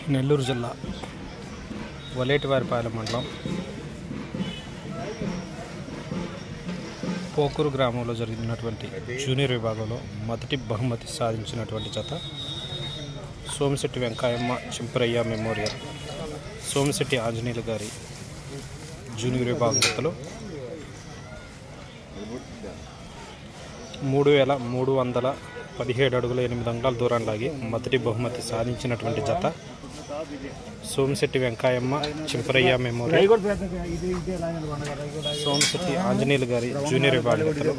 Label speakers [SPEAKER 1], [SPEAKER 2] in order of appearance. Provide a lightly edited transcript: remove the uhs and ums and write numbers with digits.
[SPEAKER 1] నెల్లూరు జిల్లా వలేటివారిపాలెం మండలం పోకూరు గ్రామంలో జరిగినటువంటి జూనియర్ విభాగంలో మొదటి బహుమతి సాధించినటువంటి జత సోమిశెట్టి వెంకాయమ్మ చింపరయ్య మెమోరియల్ సోమిశెట్టి ఆంజనేయులు గారి జూనియర్ విభాగం జతలో 3317 అడుగుల 8 అంగుళాల దూరం లాగి మొదటి బహుమతి సాధించినటువంటి జత సోమిశెట్టి వెంకాయమ్మ చింపరయ్య మెమోరియల్ సోమిశెట్టి ఆంజనేయులు గారి జూనియర్ విభాగం జతలో